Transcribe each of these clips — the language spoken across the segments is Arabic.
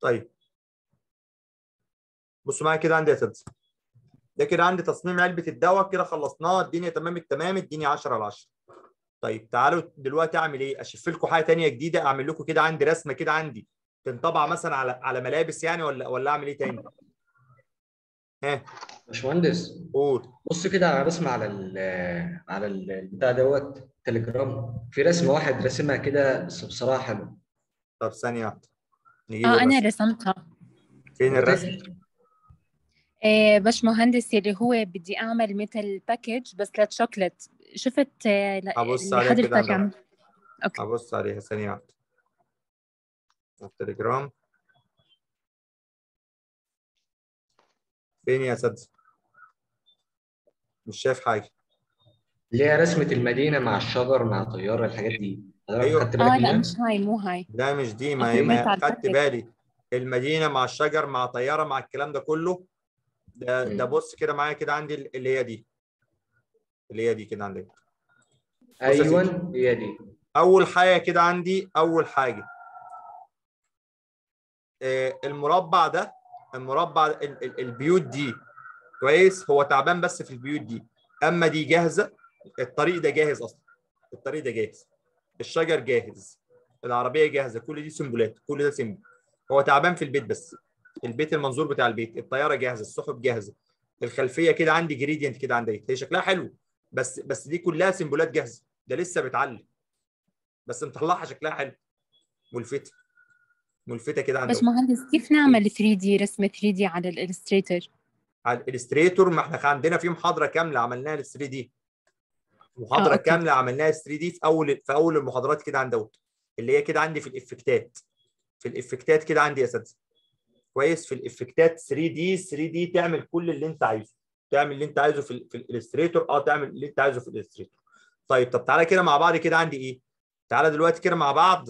طيب بصوا معايا كده عندي يا اساتذه، ده كده عندي تصميم علبه الدواء كده خلصناه، الدنيا تمام التمام، الدنيا 10 على 10. طيب تعالوا دلوقتي اعمل ايه؟ اشوف لكم حاجه ثانيه جديده، اعمل لكم كده عندي رسمه كده عندي تنطبع مثلا على ملابس يعني، ولا اعمل ايه تاني؟ ها باشمهندس، قول. بص كده على رسمة على البتاع دوت تليجرام، في رسمة واحد راسمها كده بس بصراحة حلو. طب ثانيه واحده نجيب انا الرسم. رسمتها. فين الرسم؟ حضرتك باشمهندس، اللي هو بدي اعمل مثل باكج بس للشوكليت. شفت هبص اللي عليها كده حضرتك عندك، عم. اوكي. هبص عليها ثانيه واحده. التليجرام فين يا اساتذه؟ مش شايف حاجه. اللي هي رسمة المدينة مع الشجر مع طيارة، الحاجات دي حضرتك ايوه. خدت بالك لا، منها؟ مش هاي، مو هاي. لا مش دي، ما هي رسمت ما على خدت الباكج. بالي. المدينه مع الشجر مع طياره مع الكلام ده كله. ده مم. بص كده معايا كده عندي اللي هي دي، اللي هي دي كده عندي. بص يا سيدي، أيوه هي دي. اول حاجه كده عندي، اول حاجه المربع ده، المربع البيوت دي كويس، هو تعبان بس في البيوت دي. اما دي جاهزه، الطريق ده جاهز اصلا، الطريق ده جاهز، الشجر جاهز، العربيه جاهزه، كل دي سيمبلات، كل ده سيمبل. هو تعبان في البيت بس، البيت المنظور بتاع البيت، الطياره جاهزه، السحب جاهزه، الخلفيه كده عندي جريدينت كده عندي، هي شكلها حلو بس دي كلها سيمبلات جاهزه، ده لسه بتعلم بس مطلعها شكلها حلو، ملفته، ملفته كده عندي. باشمهندس، كيف نعمل 3D رسمة 3D على الإلستريتور؟ على الالستريتور، ما احنا عندنا في محاضره كامله عملناها لل 3 دي، محاضره اوكي. كامله عملناها 3 دي في اول المحاضرات كده عند دوت، اللي هي كده عندي في الافكتات، في الافكتات كده عندي يا اساتذه كويس، في الافكتات 3 دي، 3 دي تعمل كل اللي انت عايزه، تعمل اللي انت عايزه في الالستريتور، تعمل اللي انت عايزه في الالستريتور. طيب طب تعالى كده مع بعض كده عندي ايه، تعالى دلوقتي كده مع بعض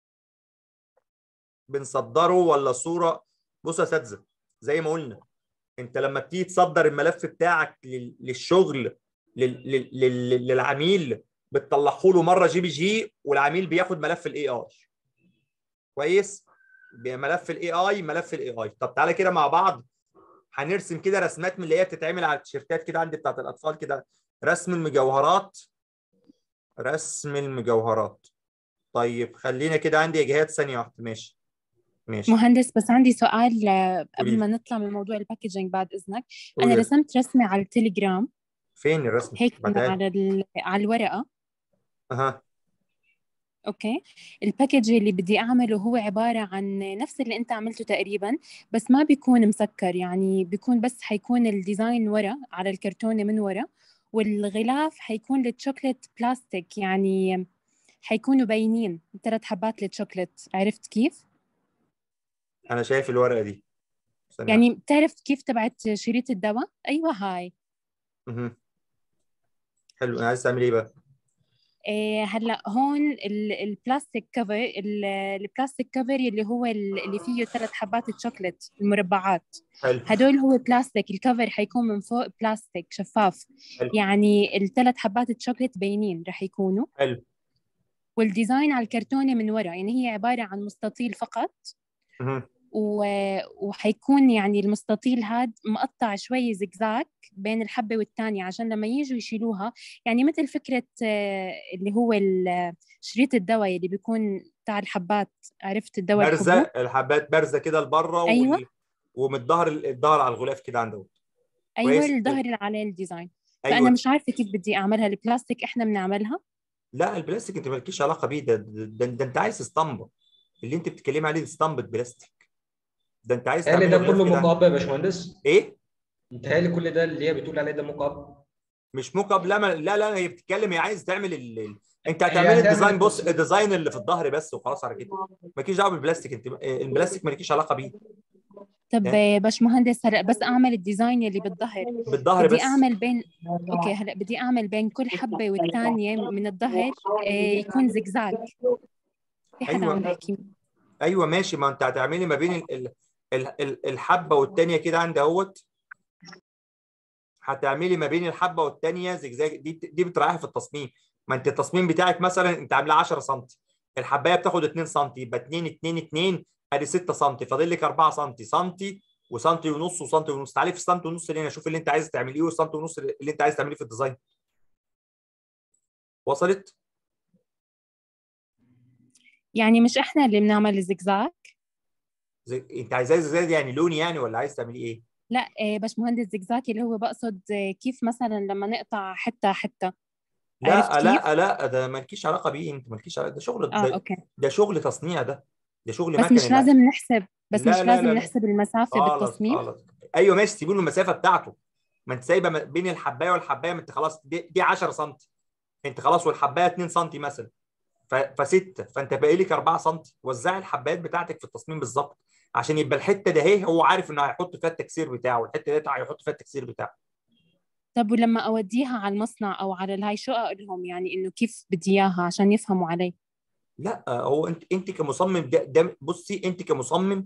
بنصدره ولا صوره. بص يا اساتذه، زي ما قلنا، انت لما بتيجي تصدر الملف بتاعك للشغل للعميل، بتطلعه له مره جي بي جي، والعميل بياخد ملف الاي اي كويس، بملف الاي اي، ملف الاي اي. طب تعالى كده مع بعض هنرسم كده رسمات من اللي هي بتتعمل على التيشيرتات كده عندي بتاعت الاطفال كده، رسم المجوهرات، رسم المجوهرات. طيب خلينا كده عندي يا جهاد ثانيه واحده، ماشي ماشي. مهندس، بس عندي سؤال قولي قبل لي، ما نطلع من موضوع الباكجينج بعد إذنك. أنا قولي لي. رسمت رسمة على التليجرام، فين الرسم؟ هيك من بعدها. على الورقة. اها. اوكي. الباكج اللي بدي اعمله هو عبارة عن نفس اللي انت عملته تقريبا، بس ما بيكون مسكر، يعني بيكون بس حيكون الديزاين ورا على الكرتونة من ورا، والغلاف حيكون الشوكليت بلاستيك، يعني حيكونوا باينين 3 حبات الشوكليت. عرفت كيف؟ انا شايف الورقه دي، ثانيه واحده. يعني بتعرف كيف تبعت شريط الدواء؟ ايوه هاي. مهم. حلو، انا عايز تعمل ايه بقى؟ هلا هون البلاستيك كفر، البلاستيك كفر اللي هو اللي فيه 3 حبات الشوكليت المربعات. حلو. هدول هو بلاستيك، الكفر حيكون من فوق بلاستيك شفاف، حلو. يعني ال3 حبات الشوكليت باينين رح يكونوا. حلو. والديزاين على الكرتونة من ورا، يعني هي عبارة عن مستطيل فقط. مهم. وحيكون يعني المستطيل هاد مقطع شوي زجزاج بين الحبة والتانية، عشان لما يجوا يشيلوها، يعني مثل فكرة اللي هو شريط الدواء اللي بيكون بتاع الحبات. عرفت الدواء بارزه، الحبوب؟ الحبات بارزه كده لبره أيوة. ومن الظهر على الغلاف كده عنده. أيوة، كويس. الظهر اللي عليه الديزاين. فأنا ايوه. مش عارفة كيف بدي أعملها. البلاستيك إحنا بنعملها. لا البلاستيك انت مالكيش علاقه بيه، ده انت عايز اسطمبه، اللي انت بتتكلمي عليه دي اسطمبه بلاستيك، ده انت عايز متهيألي تعملي ده غلاف كله كده. مكعب يا باشمهندس. ايه؟ متهيألي كل ده اللي هي بتقول عليه ده مكعب. مش موك اب، لا لا لا، هي بتتكلم، هي عايز تعمل انت هي هتعملي هتعمل الديزاين، بص التصميم. الديزاين اللي في الظهر بس وخلاص على كده، مالكيش دعوه بالبلاستيك، انت البلاستيك مالكيش علاقه بيه. طب ها؟ باشمهندس، هلا بس أعمل الديزاين اللي بالظهر، بالظهر بدي بس. أعمل بين. أوكي، هلا بدي أعمل بين كل حبة والتانية من الظهر يكون زجزاج. في حدا عم ايوه. بحكي؟ ايوه ماشي، ما انت هتعملي ما بين الحبه والتانيه كده عندي اهوت، هتعملي ما بين الحبه والتانيه زجزاج، دي بتراعيها في التصميم. ما انت التصميم بتاعك مثلا انت عاملاه 10 سم، الحبايه بتاخد 2 سم، يبقى 2 2 2، ادي 6 سم، فاضل لك 4 سم، سم وسنتي ونص وسنتي ونص. تعالي في السنتي ونص اللي هنا، شوف اللي انت عايز تعمليه والسنتي ونص اللي انت عايز تعمليه في الديزاين. وصلت؟ يعني مش احنا اللي بنعمل الزجزاج؟ انت عايزاه ازاي يعني لون يعني، ولا عايز تعمليه ايه؟ لا باشمهندس، زجزاج اللي هو بقصد كيف مثلا لما نقطع حتة حتة. عرفت لا كيف؟ لا لا، ده مالكيش علاقه بيه، انت مالكيش علاقه، ده شغل ده، اوكي. ده شغل تصنيع ده شغل بس مكني. مش لا لازم نحسب، بس لا مش لا لازم لا, لا. نحسب المسافة خالص بالتصميم. خالص. ايوه ماشي، سيبوا له المسافه بتاعته. ما انت سايبه بين الحبايه والحبايه، ما انت خلاص دي 10 سم، انت خلاص، والحبايه 2 سم مثلا، فسته، فانت باقي لك 4 سم. وزعي الحبايات بتاعتك في التصميم بالظبط، عشان يبقى الحته ده اهي هو عارف انه هيحط فيها التكسير بتاعه، والحته دي هيحط فيها التكسير بتاعه. طب ولما اوديها على المصنع او على الهاي، شو اقول لهم يعني انه كيف بدي اياها عشان يفهموا علي؟ لا هو انت كمصمم، ده بصي، انت كمصمم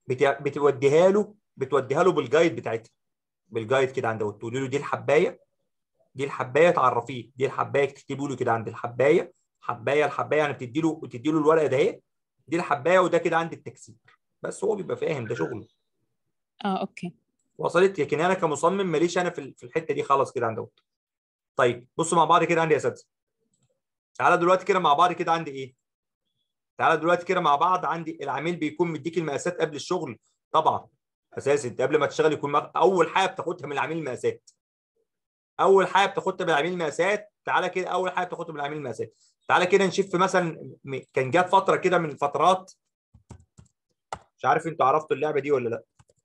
بتوديها له بالجايد بتاعتها، بالجايد كده عند، تقولي له دي الحبايه، دي الحبايه، تعرفيه دي الحبايه، تكتبوا له كده عند الحبايه، الحبايه يعني بتدي له الورقه ده اهي، دي الحبايه، وده كده عند التكسير. بس هو بيبقى فاهم ده شغله. اوكي. وصلت؟ لكن انا كمصمم ماليش انا في الحته دي خالص كده عند. طيب بصوا مع بعض كده عندي يا اساتذه. تعالى دلوقتي كده مع بعض كده عندي ايه؟ تعالى دلوقتي كده مع بعض عندي العميل بيكون مديك المقاسات قبل الشغل طبعا. اساسي انت قبل ما تشتغل يكون اول حاجه بتاخدها من العميل المقاسات. اول حاجه بتاخدها من العميل المقاسات. تعالى كده اول حاجه بتاخدها من العميل المقاسات. تعالى كده نشوف مثلا كان جات فتره كده من الفترات، مش عارف انتوا عرفتوا اللعبه دي ولا لا،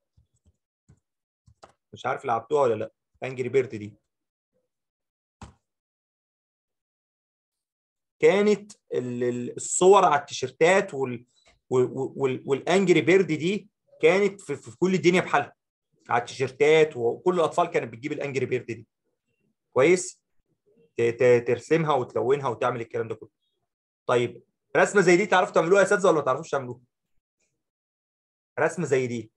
مش عارف لعبتوها ولا لا، انجري بيرد دي. كانت الصور على التيشيرتات والانجري بيرد دي كانت في كل الدنيا بحالها على التيشيرتات، وكل الاطفال كانت بتجيب الانجري بيرد دي. كويس. ترسمها وتلونها وتعمل الكلام ده كله. طيب رسمه زي دي تعرفوا تعملوها يا اساتذه ولا ما تعرفوش تعملوها؟ رسمه زي دي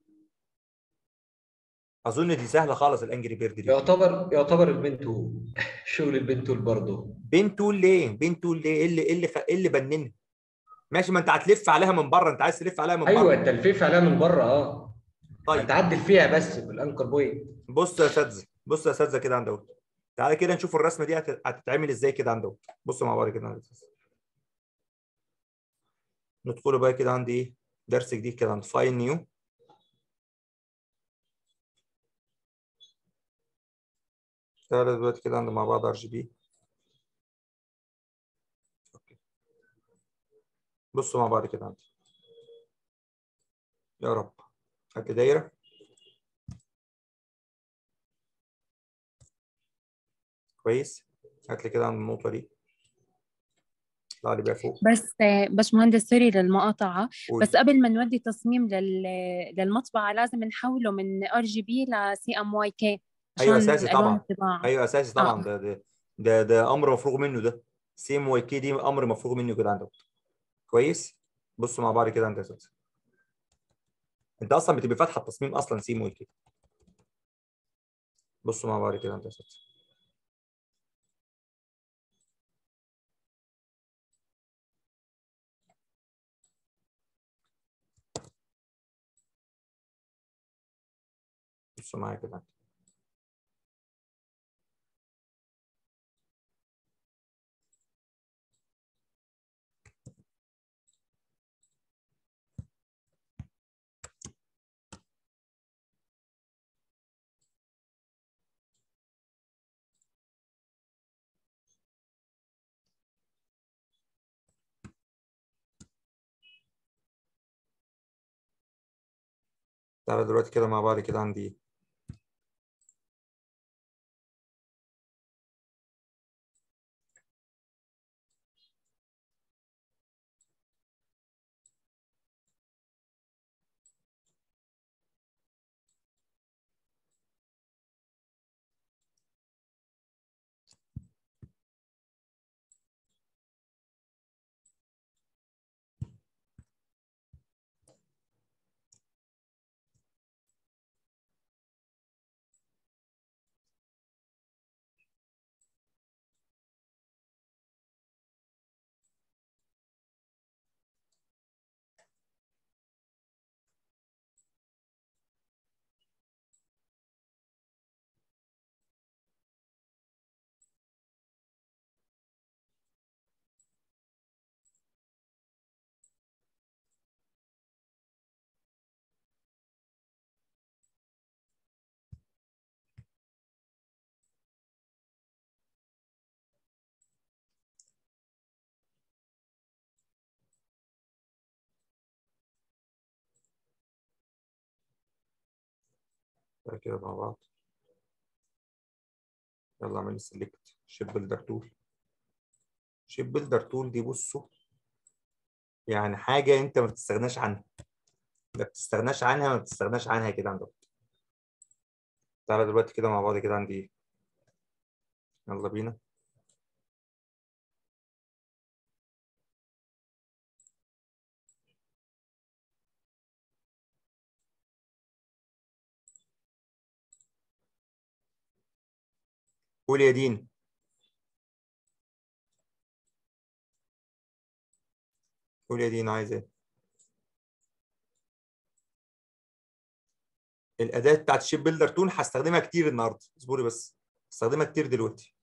اظن دي سهله خالص، الانجري بيرد دي. يعتبر البنتو شغل البنتول برضه. بنتول ليه؟ بنتول ليه؟ إيه اللي بننها؟ ماشي، ما انت هتلف عليها من بره، انت عايز تلف عليها من ايوه، بره. التلفيف عليها من بره طيب هتعدل فيها بس بالانكر بوينت. بص يا اساتذه كده عند اهو. تعالى كده نشوف الرسمه دي هتتعمل ازاي كده عند اهو. بصوا مع بعض كده عند أساتذة. ندخلوا بقى كده عندي ايه، درس جديد كده عند فايل نيو. تعالى دلوقتي كده عند مع بعض ار جي بي. بصوا مع بعض كده عندي، يا رب. هات لي دايره. كويس. هات لي كده عند النقطه دي، اطلع لي بقى فوق. بس باشمهندس سوري للمقاطعة، قولي. بس قبل ما نودي تصميم للمطبعة لازم نحوله من ار جي بي لسي ام واي كي ايوه عشان اساسي الوان طبعا. الطباعة. ايوه اساسي اه طبعا، ده امر مفروغ منه ده. سي ام واي كي دي امر مفروغ منه كده عندك. كويس. بصوا مع بعض كده عند اساتذه. انت اصلا بتبقى فاتحه التصميم اصلا سي ام واي كي. بصوا مع بعض كده عند اساتذه. بصوا معايا كده. تعالى دلوقتي كده مع بعض كده عندي كده مع بعض. يلا اعمل سيلكت شيب بيلدر تول. شيب بيلدر تول دي بصوا يعني حاجه انت ما بتستغناش عنها، ما بتستغناش عنها، ما بتستغناش عنها كده عندك. تعالى دلوقتي كده مع بعض كده عندي ايه. يلا بينا. قول يا دين. قول يا دين عايز ايه؟ الاداه بتاعت الشيب بيلدر تول هستخدمها كتير النهارده، اصبري بس. هستخدمها كتير دلوقتي.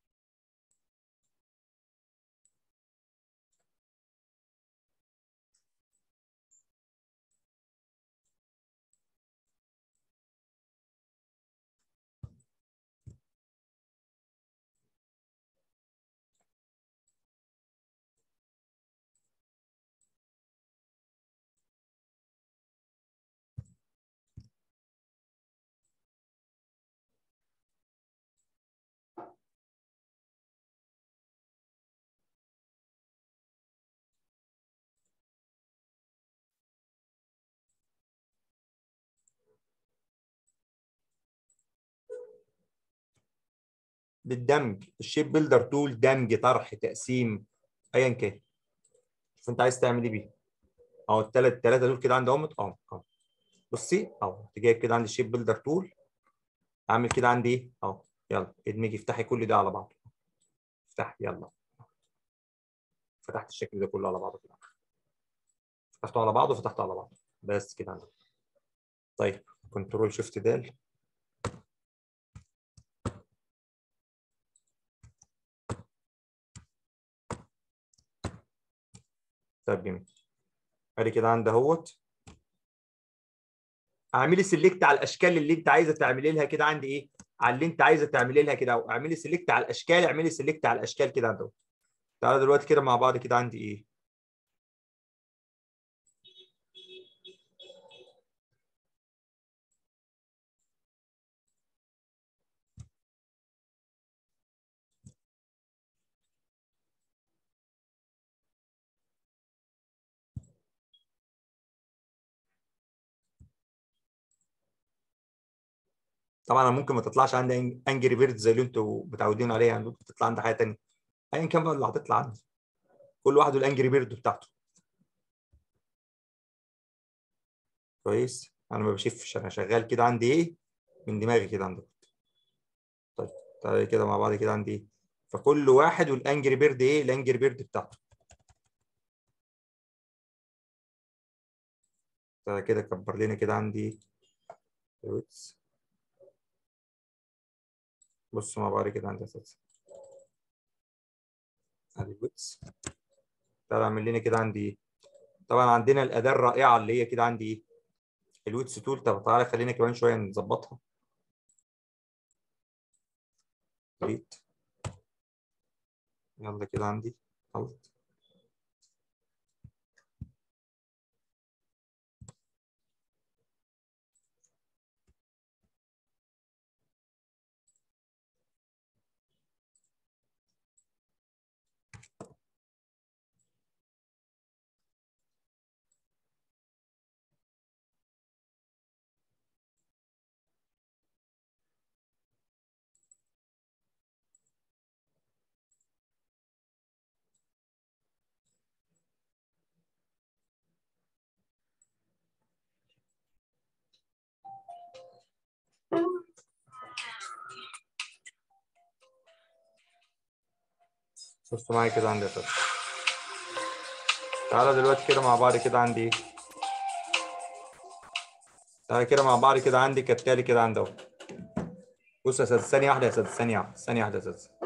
بالدمج. الشيب بيلدر تول دمج، طرح، تقسيم، ايا كان. شوف انت عايز تعمل ايه بيه. اهو الثلاثه دول كده عندي اهو. اهو بصي اهو، انت جايب كده عندي الشيب بيلدر تول. اعمل كده عندي ايه اهو. يلا ادمجي، افتحي كل ده على بعضه. افتحي يلا. فتحت الشكل ده كله على بعضه كده. فتحته على بعضه، فتحته على بعضه. بس كده عندي. طيب كنترول شيفت دال. طيب جميل. ادي كده عندي اهوت. اعملي سيلكت على الاشكال اللي انت عايزه تعملي لها كده عندي ايه، على اللي انت عايزه تعملي لها كده، او اعملي سيلكت على الاشكال، اعملي سيلكت على الاشكال كده عندي. تعالى دلوقتي كده مع بعض كده عندي ايه. طبعا انا ممكن ما تطلعش عندي انجري بيرد زي اللي انتوا متعودين عليها، يعني ممكن تطلع عندي حاجه ثانيه. ايا كان بقى اللي هتطلع عندي، كل واحد والانجري بيرد بتاعته. كويس. انا ما بشوفش، انا شغال كده عندي ايه من دماغي كده عندي. طيب تعالى كده مع بعض كده عندي ايه. فكل واحد والانجري بيرد ايه، الانجري بيرد بتاعته. تعالى كده كبر لنا كده عندي الويتس. بص مع بعض كده عندي اساس. ادي الويتس. تعالى اعمل لنا كده عندي ايه. طبعا عندنا الاداه الرائعه اللي هي كده عندي ايه، الويتس تول. طب تعالى خلينا كمان شويه نظبطها. ريت. يلا كده عندي غلط. بص معايا كده عندي اساس. تعالى دلوقتي كده مع بعض كده عندي ايه. تعالى كده مع بعض كده عندي كالتالي كده عندي اهو. بص يا استاذ، ثانيه واحده يا استاذ، ثانيه واحده، ثانيه واحده يا استاذ.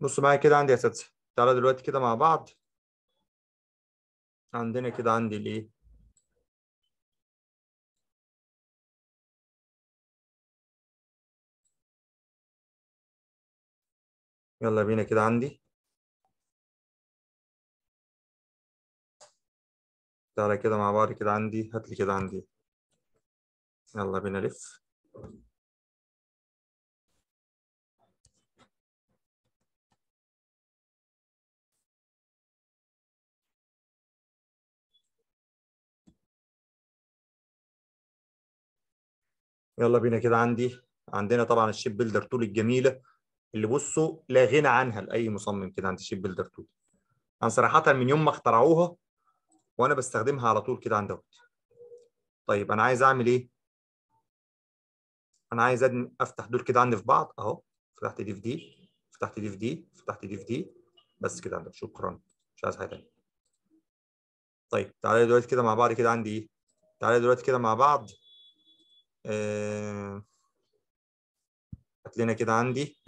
بصوا معايا كده عندي يا اساتذه، تعالى دلوقتي كده مع بعض. عندنا كده عندي الايه؟ يلا بينا كده عندي. تعالى كده مع بعض كده عندي، هات لي كده عندي. يلا بينا لف. يلا بينا كده عندي. عندنا طبعا الشيب بيلدر تول الجميله اللي بصوا لا غنى عنها لاي مصمم كده عند الشيب بيلدر تول. انا صراحه من يوم ما اخترعوها وانا بستخدمها على طول كده عندهم. طيب انا عايز اعمل ايه؟ انا عايز افتح دول كده عندي في بعض اهو. فتحت دي في دي، فتحت دي في دي، فتحت دي في دي، بس كده عندك. شكرا، مش عايز حاجه تانيه. طيب تعالى دلوقتي كده مع بعض كده عندي ايه؟ تعالى دلوقتي كده مع بعض. هات لنا كده عندي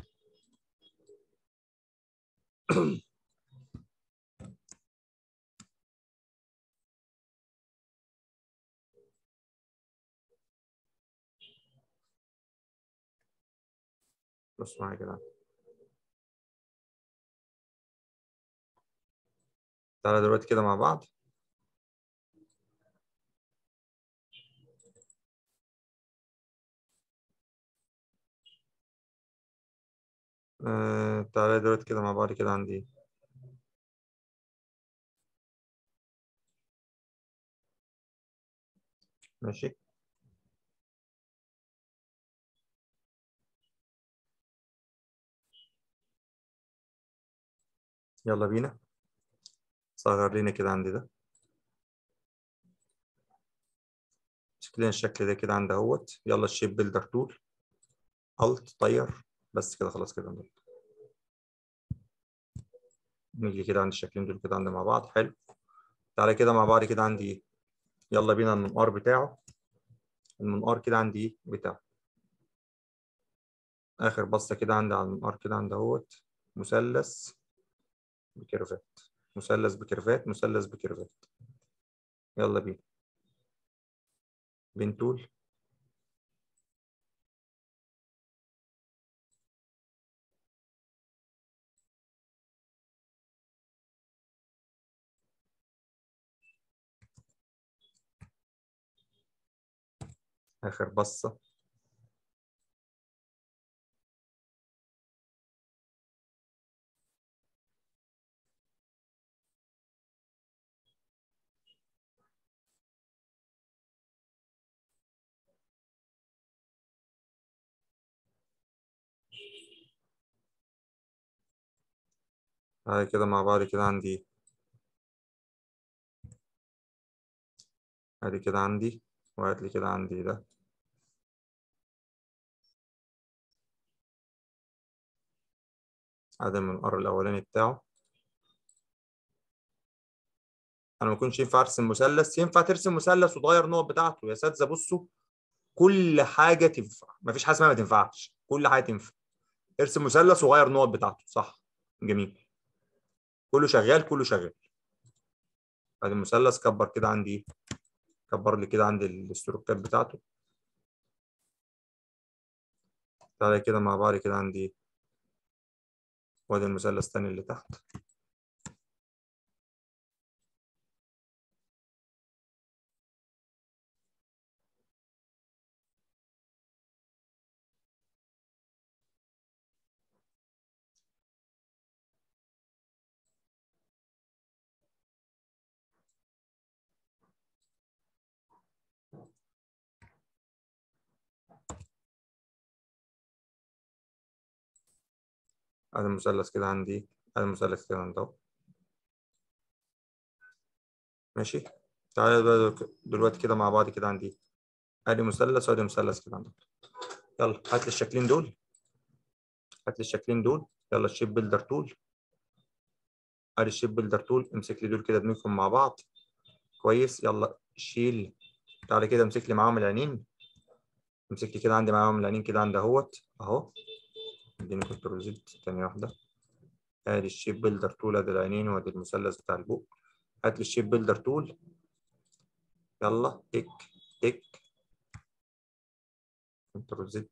بص معايا كده. تعالى دلوقتي كده مع بعض. تعالى دلوقتي كده مع بعض كده عندي ايه؟ ماشي. يلا بينا. صغر لنا كده عندي ده. شكلنا الشكل ده كده عندي اهوت. يلا الشيب بيلدر تول، الت طير، بس كده خلاص كده عندي. نيجي كده عند الشكلين دول كده عندي مع بعض. حلو. تعالى كده مع بعض كده عندي ايه؟ يلا بينا المنقار بتاعه. المنقار كده عندي ايه بتاعه؟ اخر بصه كده عندي على المنقار كده عندي اهوت. مثلث بكيرفات، مثلث بكيرفات، مثلث بكيرفات. يلا بينا. بين تول. اخر بصه. تعالى كده مع بعض كده عندي ايه؟ ادي كده عندي. وهات لي كده عندي ده. ادي المنقار الاولاني بتاعه. انا ما كنتش ينفع ارسم مثلث. ينفع ترسم مثلث وتغير النقط بتاعته يا اساتذه. بصوا كل حاجه تنفع، مفيش حاجه اسمها ما تنفعش، كل حاجه تنفع. ارسم مثلث وغير النقط بتاعته، صح. جميل. كله شغال، كله شغال. ادي المثلث. كبر كده عندي ايه؟ كبر لي كده عندي الاستروكات بتاعته. تعالى كده مع بعض كده عندي ايه؟ وادي المثلث الثاني اللي تحت. ادي المثلث كده عندي ايه؟ ادي المثلث كده عندي اهو. ماشي. تعالى دلوقتي كده مع بعض كده عندي ايه؟ ادي مثلث وادي مثلث كده عندي. يلا هات لي الشكلين دول. هات لي الشكلين دول. يلا الشيب بيلدر تول. ادي الشيب بيلدر تول. امسك لي دول كده ادمجهم مع بعض. كويس. يلا شيل. تعالى كده امسك لي معاهم العينين. امسك لي كده عندي معاهم العينين كده عندي اهوت اهو. اديني كنترول زد ثانيه واحده. ادي الشيب بيلدر تول، ادي العينين وادي المثلث بتاع البوق. هات لي الشيب بيلدر تول، يلا تك تك، كنترول زد.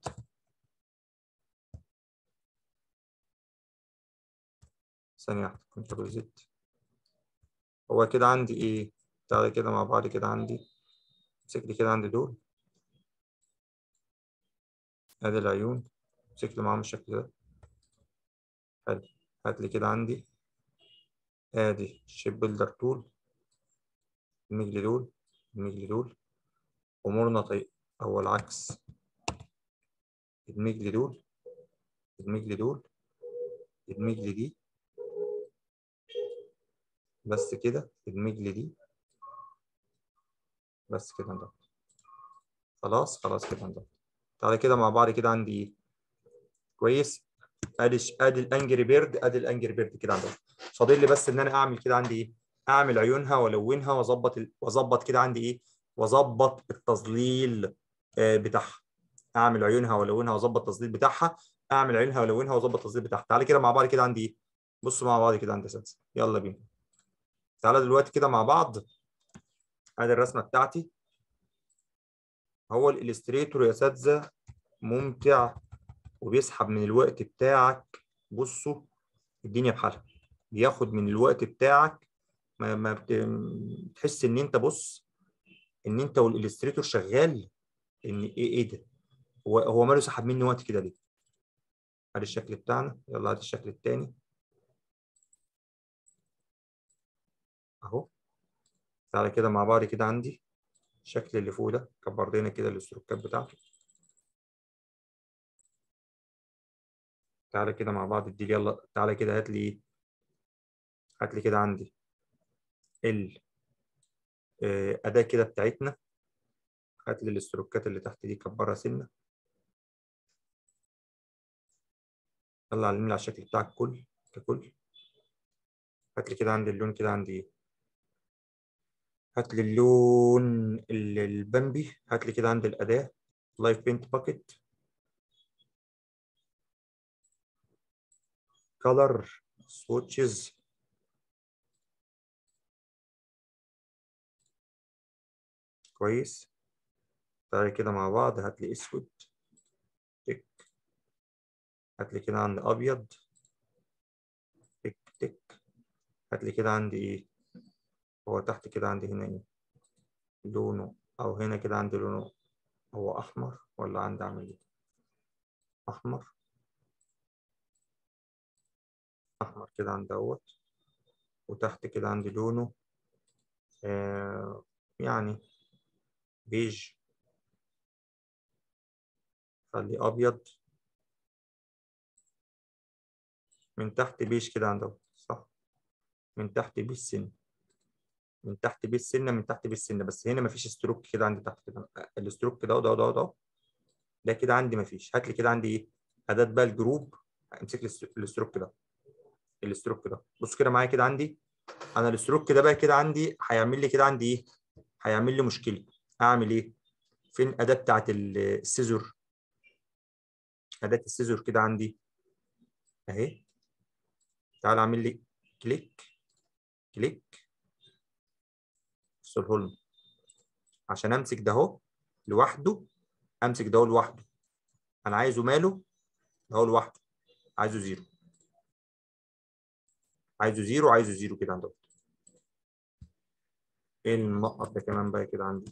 ثانية واحدة، كنترول زد. هو كده عندي ايه؟ تعالى كده مع بعض كده، عندي امسك لي كده عندي دول، ادي العيون، امسك لي معاهم الشكل ده. حلو. هات لي كده عندي ادي الشيب بيلدر تول، ادمج لي دول، ادمج لي دول، امورنا طيب او العكس، ادمج لي دول، ادمج لي دول، ادمج لي دي، بس كده، ادمج لي دي، بس كده ده. خلاص خلاص كده ده. تعالى كده مع بعض كده، عندي ايه؟ كويس. ادي الانجري بيرد، ادي الانجري بيرد كده عندي. فاضل لي بس ان انا اعمل كده عندي ايه؟ اعمل عيونها والونها واظبط كده عندي ايه؟ واظبط التظليل بتاعها. اعمل عيونها والونها واظبط التظليل بتاعها، اعمل عيونها والونها واظبط التظليل بتاعها. تعالى كده مع بعض كده، عندي ايه؟ بصوا مع بعض كده عندي اساتذه، يلا بينا. تعالى دلوقتي كده مع بعض، ادي الرسمه بتاعتي. هو الاليستريتور يا اساتذه ممتع وبيسحب من الوقت بتاعك. بصوا الدنيا بحالها، بياخد من الوقت بتاعك. ما بتحس ان انت، بص، ان انت والاليستريتور شغال، ان ايه ده، هو ماله سحب مني وقت كده ليه؟ ادي الشكل بتاعنا، يلا ادي الشكل التاني اهو. تعالى كده مع بعض كده، عندي الشكل اللي فوق ده، كبر لنا كده الاستروكات بتاعته. تعالى كده مع بعض ادي، يلا تعالى كده هات لي ايه؟ هات لي كده عندي الاداه كده بتاعتنا. هات لي الاستروكات اللي تحت دي، كبرها سنه. يلا علمني على الشكل بتاعك ككل. هات لي كده عندي اللون كده، عندي ايه؟ هات لي اللون البامبي. هات لي كده عندي الاداه لايف بينت باكيت، كولر سويتشز. كويس. تعالى كده مع بعض، هات لي اسود، تك. هات لي كده عندي ابيض، تك تك. هات لي كده عندي ايه؟ هو تحت كده عندي هنا ايه لونه؟ او هنا كده عندي لونه، هو احمر ولا عندي عامل ايه؟ احمر، احمر كده عندي اهوت. وتحت كده عندي لونه يعني بيج، خلي ابيض. من تحت بيج كده عندي اهوت، صح؟ من تحت بيج سن، من تحت بيج سنه، من تحت بيج سنه. بس هنا مفيش ستروك كده عندي تحت كده، الستروك ده ده كده عندي مفيش. هات لي كده عندي ايه؟ اداه بقى الجروب. امسك لي الستروك ده، الستروك ده. بص كده معايا كده، عندي انا الستروك ده بقى كده عندي هيعمل لي كده عندي ايه؟ هيعمل لي مشكله. اعمل ايه؟ فين الاداه بتاعت السيزور؟ اداه السيزور كده عندي اهي. تعال اعمل لي كليك كليك في الهولم عشان امسك ده اهو لوحده. امسك ده اهو لوحده، انا عايزه ماله؟ ده هو لوحده، عايزه زيرو، عايزه زيرو، عايزه زيرو كده عندك. ايه المنقط ده كمان بقى كده عندي؟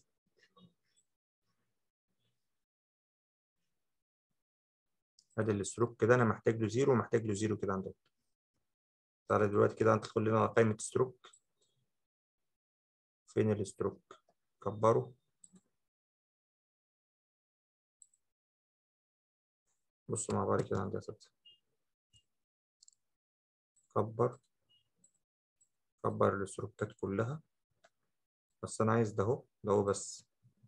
ادي الستروك كده انا محتاج له زيرو، ومحتاج له زيرو كده عندك. تعالى دلوقتي كده ندخل لنا على قائمه ستروك. فين الستروك؟ كبره. بصوا مع بعض كده عندي يا ستة. كبر، كبر الستروكات كلها. بس انا عايز ده اهو، ده اهو بس.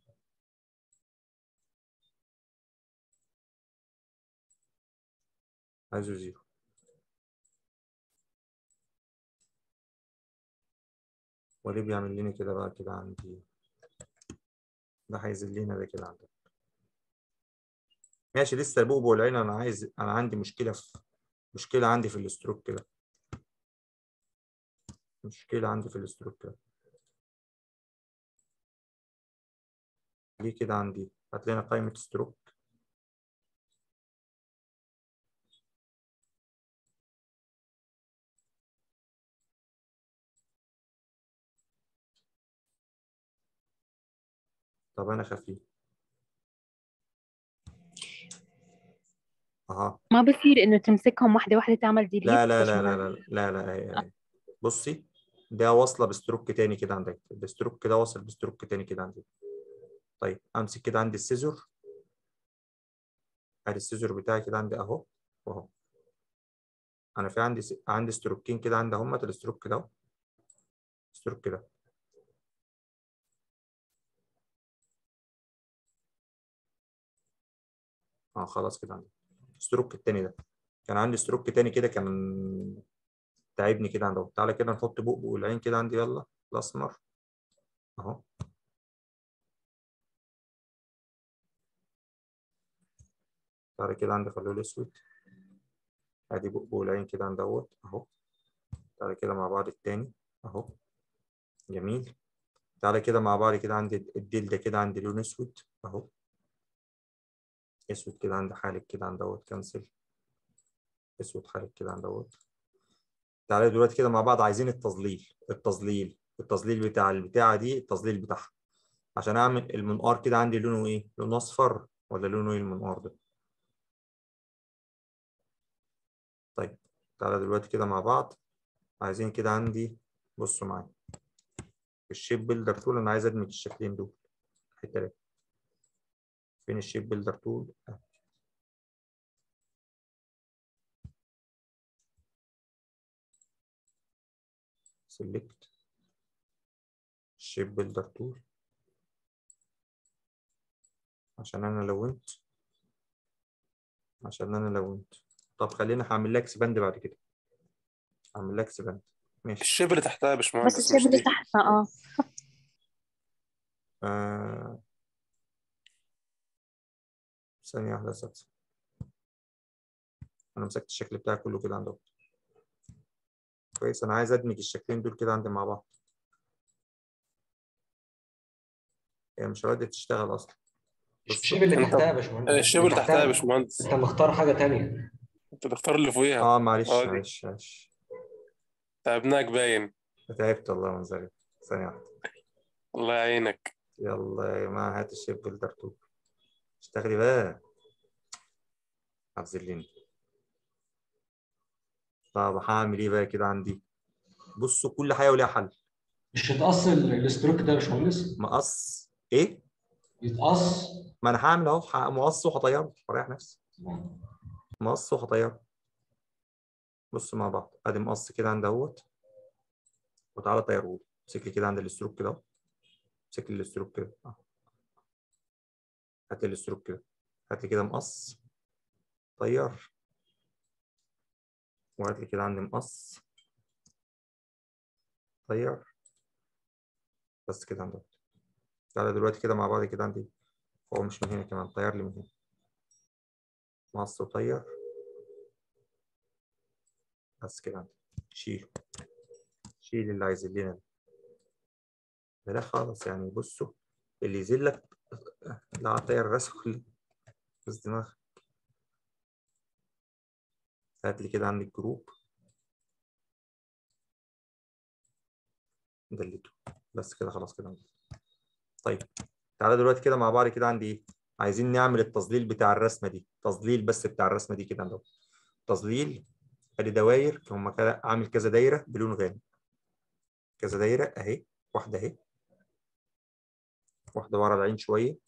عايزه زيرو. وليه بيعمل لنا كده بقى كده عندي؟ ده هينزل لنا ده كده عندك. ماشي، لسه البؤبؤ والعين. انا عندي مشكله عندي في الستروك كده. مشكلة عندي في الاستروك ده. ليه كده عندي؟ هات لنا قائمة ستروك. طب أنا خفيف. أها. ما بصير انه تمسكهم واحدة واحدة تعمل ديليت لا لا لا لا باشمهندس؟ لا لا لا هي. بصي، ده واصلة بستروك تاني كده عندك، الستروك ده واصل بستروك تاني كده عندي. طيب أمسك كده عندي السيزور. ادي السيزور بتاعي كده عندي اهو واهو. انا في عندي ستروكين كده عندي اهمت، الستروك ده الستروك كده. خلاص كده عندي الستروك التاني ده. كان عندي ستروك تاني كده كان تعبني كده عنده. تعالى كده نحط بقبق العين كده عندي، يلا الاسمر اهو. تعالى كده عندي خلوه الاسود. ادي بقبق العين كده عند اهوت اهو. تعالى كده مع بعض التاني اهو. جميل. تعالى كده مع بعض كده عندي الديل ده كده عندي لون اسود اهو. اسود كده عند حالك كده عند اهوت، كنسل. اسود حالك كده عند اهوت. تعالى دلوقتي كده مع بعض عايزين التظليل بتاع البتاعة دي، التظليل بتاعها. عشان اعمل المنقار كده عندي لونه ايه؟ لونه اصفر ولا لونه ايه المنقار ده؟ طيب تعالى دلوقتي كده مع بعض عايزين كده عندي، بصوا معايا في الشيب بيلدر تول. انا عايز ادمج الشكلين دول. الحته دي فين الشيب بيلدر تول؟ سيلكت الشيب بيلدر تول عشان انا لونت. طب خلينا هعمل لك اكسباند بعد كده. هعمل لك اكسباند. ماشي. الشبر اللي تحتها يا بس باشمهندس الشيب مش اللي دي. تحتها آه... ثانية واحدة بس. انا مسكت الشكل بتاعي كله كده عندهم. كويس. انا عايز ادمج الشكلين دول كده عندي مع بعض. هي مش راضية تشتغل اصلا. بصوا. الشيب اللي انت تحتها يا باشمهندس، الشبر اللي اللي تحتها يا تحتها. باشمهندس، انت مختار حاجه تانية. انت تختار اللي فوقيها. معلش اه دي معلش معلش. تعبناك باين. تعبت والله من ذلك. ثانية واحدة. الله يعينك. يلا يا جماعة هات الشيب بيلدر تول. اشتغلي بقى. هتذلني. طب هعمل ايه بقى كده عندي؟ بصوا كل حاجة وليها حل. مش هتقص الاستروك ده يا باشمهندس؟ مقص ايه؟ يتقص. ما انا هعمل اهو، مقص وهطيره واريح نفسي. مقص وهطيره. بصوا مع بعض ادي مقص كده عند اهوت. وتعالى طيره لي. امسك لي كده عند الاستروك كده اهو. امسك لي الاستروك كده هات لي الاستروك كده. هات لي كده مقص. طير. وهات لي كده عندي مقص. طير. بس كده عندي. تعالى دلوقتي كده مع بعض كده عندي. هو مش من هنا كمان، طير لي من هنا. مقص وطير. بس كده عندي. شيله. شيل اللي عايز لنا ده. لا خالص يعني. بصوا اللي يذلك لا طير راسه. بس دماغ. هات لي كده عندي الجروب. دلته. بس كده خلاص كده عندي. طيب تعالى دلوقتي كده مع بعض كده عندي ايه؟ عايزين نعمل التظليل بتاع الرسمه دي. تظليل بس بتاع الرسمه دي كده عندهم. تظليل. ادي دواير هم كده، عامل كذا دايره بلون غامق. كذا دايره اهي. واحده اهي. واحده ورا العين شويه.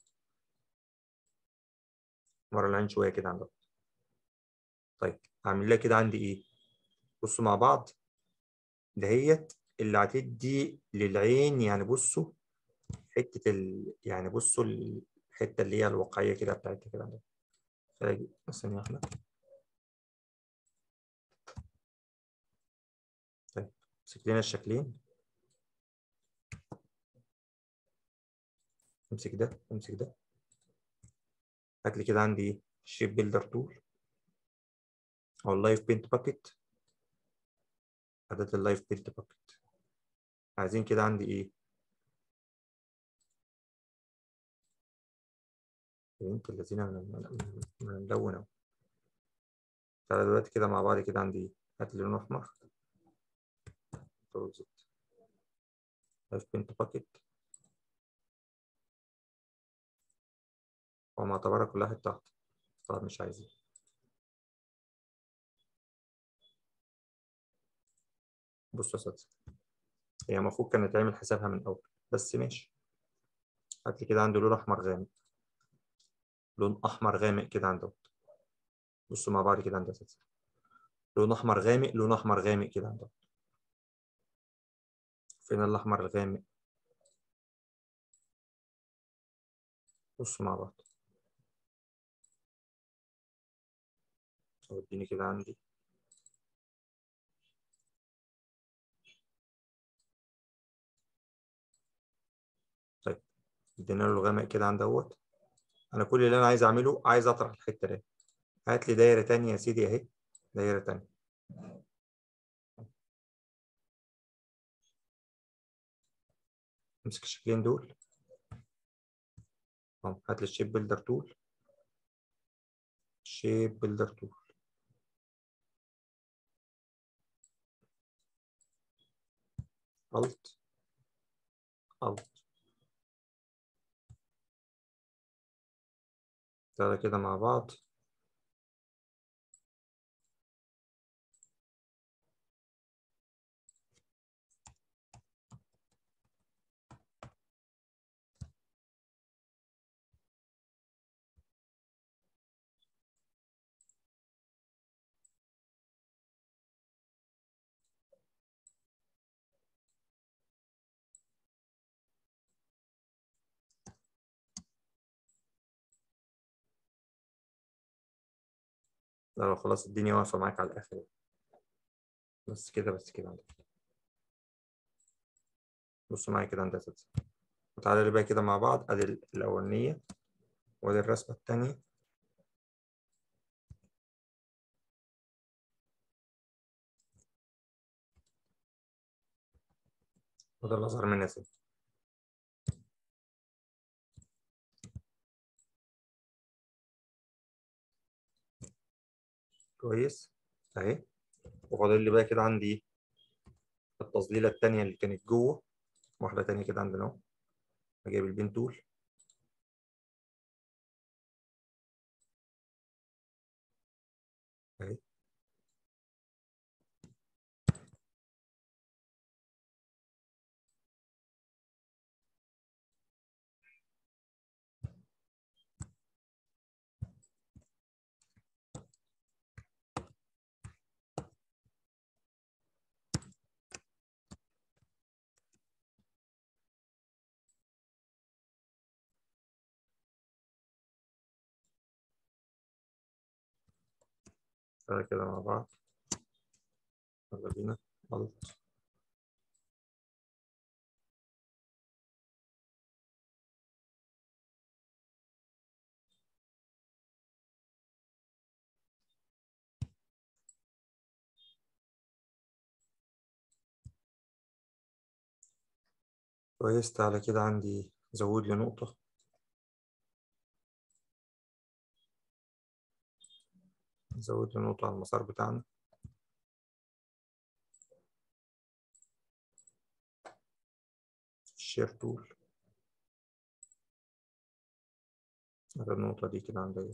ورا العين شويه كده عندهم. طيب هعمل لها كده عندي ايه؟ بصوا مع بعض. دهيت اللي هتدي للعين يعني. بصوا حته يعني بصوا الحته اللي هي الواقعيه كده بتاعتها كده عندهم. ثانيه واحده. طيب امسك لنا الشكلين. امسك ده امسك ده. هات لي كده عندي ايه؟ الشيب بيلدر تول او اللايف بينت باكيت. اداه اللايف بينت باكيت. عايزين كده عندي ايه؟ بنت الذين نلون اهو. تعالى دلوقتي كده مع بعض كده عندي ايه؟ هات لي لون احمر. بنت باكيت. هو معتبرها كلها حته واحده. طب مش عايزين. بصوا يا اساتذه، هي المفروض كانت تعمل حسابها من الاول، بس ماشي. هات لي كده عندي لون احمر غامق. لون احمر غامق كده عندي. بصوا مع بعض كده عندي يا اساتذه. لون احمر غامق، لون احمر غامق كده عندي. فين الاحمر الغامق؟ بصوا مع بعض. اديني كده عندي. طيب ادينا له الغامق كده عند اهوت. انا كل اللي انا عايز اعمله، عايز اطرح الحته دي. هات لي دايره تانية يا سيدي اهي. دايره تانية. امسك الشكلين دول. هات لي الشيب بيلدر تول. شيب بيلدر تول. الت الت. تعالى كده مع بعض. لو خلاص الدنيا واقفه معاك على الاخر. بس كده بس كده عندك. بصوا معايا كده عندك اساتذه. وتعالى لي بقى كده مع بعض. ادي الاولانيه وادي الرسمه الثانيه. وده اللي اظهر مني يا ستي. كويس اهي. وفاضل لي بقى كده عندي التظليله الثانيه اللي كانت جوه. واحده ثانيه كده عندنا اهو. اجيب البين تول. اهي. تعالى كده مع بعض. يلا بينا. الت. كويس. تعالى كده عندي زود لي نقطة. زود لي نقطة على المسار بتاعنا. الشير تول. على النقطة دي كده عندي.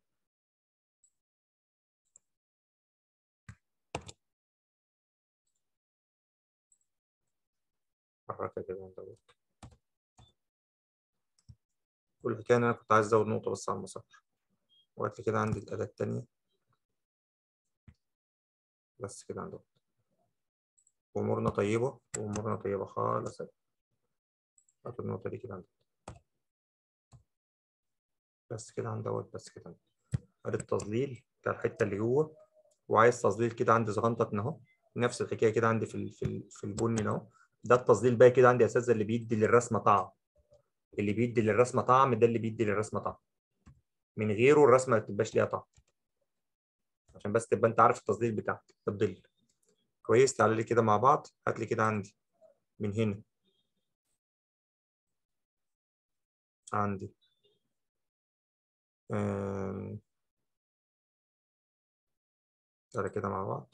حركة كده عندي. كل الحكاية إن أنا كنت عايز أزود نقطة بس على المسار. وقت كده عندي الأداة التانية. بس كده عندي. وأمورنا طيبة. وأمورنا طيبة خالص. هات النقطة دي كده عندي. بس كده عندي. بس كده عندي. أدي التظليل بتاع الحتة اللي جوه. وعايز تظليل كده عندي صغنطط أهو. نفس الحكاية كده عندي في البني أهو. ده التظليل بقى كده عندي يا أساتذة اللي بيدي للرسمة طعم. اللي بيدي للرسمة طعم ده اللي بيدي للرسمة طعم. من غيره الرسمة ما تبقاش ليها طعم. عشان بس تبقى أنت عارف التظليل بتاعك. الظل. كويس. تعالى لي كده مع بعض. هات لي كده عندي من هنا عندي تعالى كده مع بعض.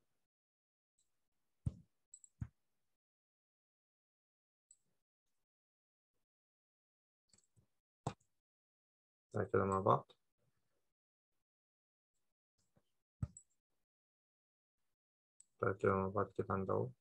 تعالى كده مع بعض. تعالى كده مع بعض كده عند اهو.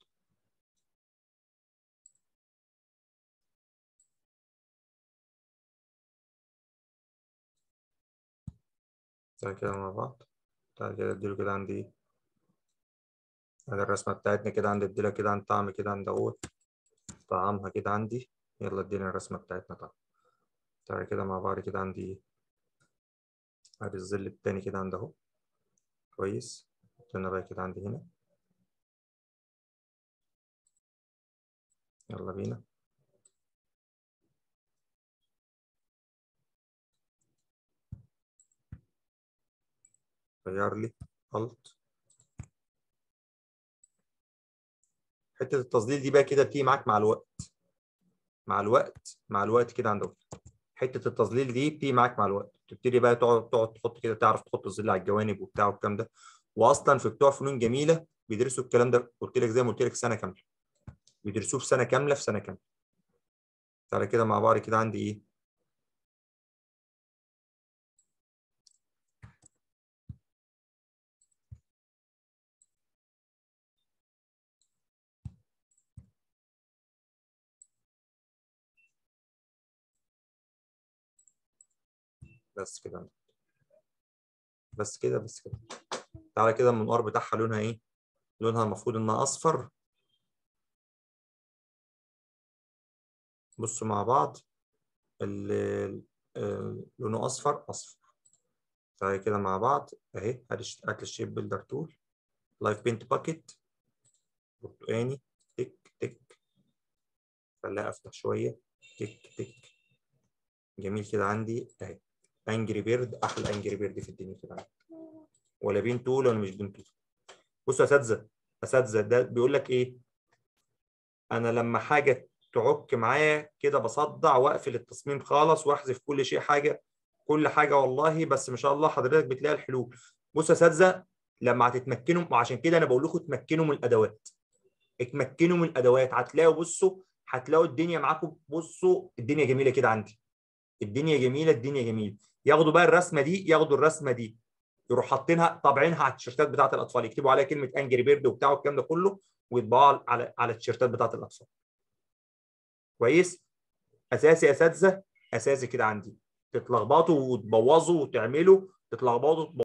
تعالى كده مع بعض. تعالى كده اديله كده عندي ايه؟ ادي الرسمة بتاعتنا كده عندي، اديلها كده عند طعم كده عند اهوت، طعمها كده عندي. يلا ادينا الرسمة بتاعتنا طبعا. تعالى كده مع بعض كده عندي ايه؟ ادي الظل التاني كده عند اهو. كويس. استنى بقى كده عندي هنا. يلا بينا. غير لي الت. حته التظليل دي بقى كده بتيجي معاك مع الوقت، مع الوقت كده عندك. حته التظليل دي بتيجي معاك مع الوقت، تبتدي بقى تقعد تحط كده، تعرف تحط الظل على الجوانب وبتاع والكلام ده. واصلا في بتوع فنون جميله بيدرسوا الكلام ده، قلت لك زي ما قلت لك سنه كامله، بيدرسوه في سنه كامله في سنه كامله. تعالى كده مع بعض كده عندي ايه؟ بس كده، بس كده، بس كده. تعالى كده المنقار بتاعها لونها ايه؟ لونها المفروض انها اصفر. بصوا مع بعض، لونه اصفر اصفر. تعالى كده مع بعض اهي. هات الشيب بيلدر تول، لايف بينت باكيت، برتقاني، تك تك. خليها افتح شويه، تك تك. جميل كده عندي اهي. انجري بيرد، احلى انجري بيرد في الدنيا كده عندي. ولا بين تول ولا مش بين تول. بصوا يا اساتذه، ده بيقول لك ايه؟ انا لما حاجه تعك معايا كده بصدع واقفل التصميم خالص واحذف كل شيء، كل حاجه والله. بس ما شاء الله حضرتك بتلاقي الحلول. بصوا يا اساتذه، لما هتتمكنوا، وعشان كده انا بقول لكم اتمكنوا من الادوات، اتمكنوا من الادوات. هتلاقوا، بصوا هتلاقوا الدنيا معاكم. بصوا الدنيا جميله كده عندي، الدنيا جميله، الدني جميل. ياخدوا بقى الرسمه دي، ياخدوا الرسمه دي يروحوا حاطينها طابعينها على التيشيرتات بتاعت الاطفال، يكتبوا عليها كلمه انجري بيرد وبتاع والكلام ده كله، ويطبعوها على التيشيرتات بتاعت الاطفال. كويس. اساسي يا اساتذه، اساسي كده عندي. تتلخبطوا وتبوظوا وتعملوا، تتلخبطوا